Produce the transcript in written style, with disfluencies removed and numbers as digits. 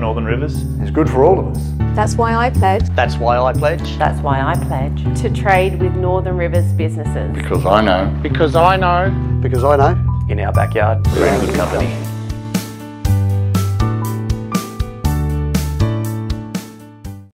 Northern Rivers. It's good for all of us. That's why I pledge. That's why I pledge. That's why I pledge to trade with Northern Rivers businesses. Because I know. Because I know. Because I know. In our backyard. We're in good company.